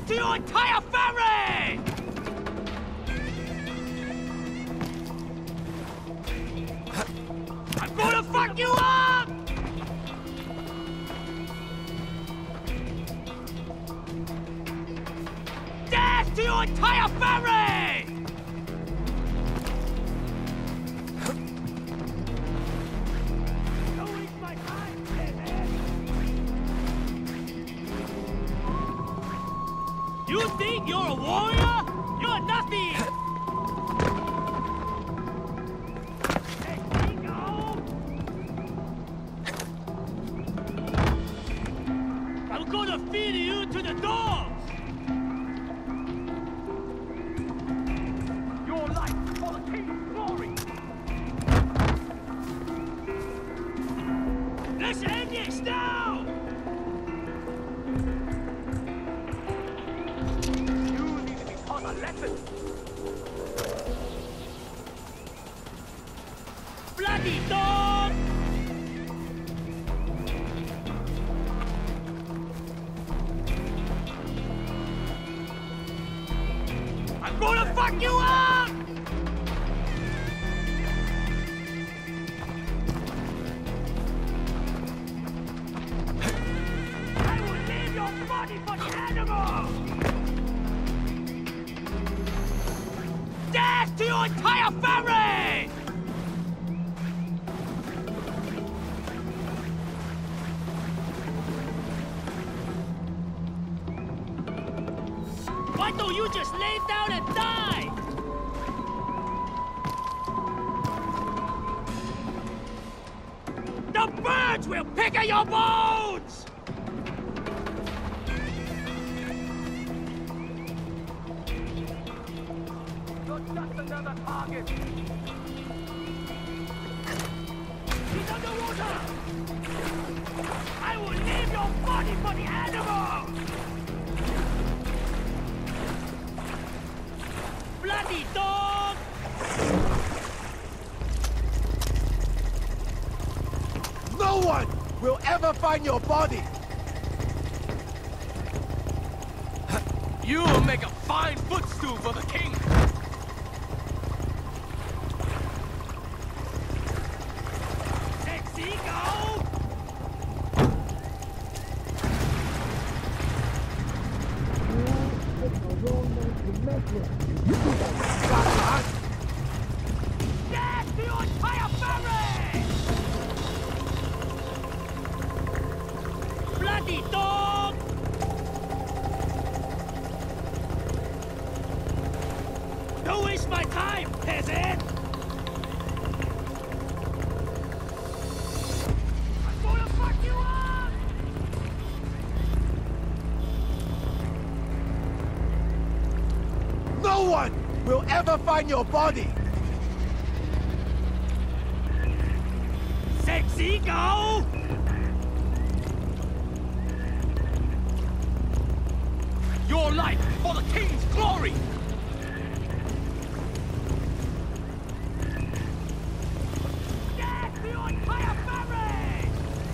to your entire family! I'm gonna fuck you up! Death to your entire family! Don't waste my time, man. You think you're a warrior? You're nothing! I'm gonna feed you to the dogs! Your life for the king's glory! Let's end this now! You need to be taught a lesson! Bloody dog! I'm gonna fuck you up! I will leave your body for the animal! Death to your entire family! Why don't you just lay down and die? The birds will pick at your bones! You're just another target! He's underwater! I will leave your body for the animals! Bloody dog! No one will ever find your body! You will make a fine footstool for the king! Sexy go! Death to your entire family! Bloody dog! Don't waste my time, peasant! I'm gonna fuck you up! No one will ever find your body! Sexy go! Your life for the king's glory! Death to your entire family!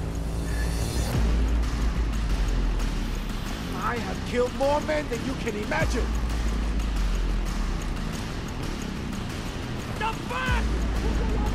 I have killed more men than you can imagine! The bird!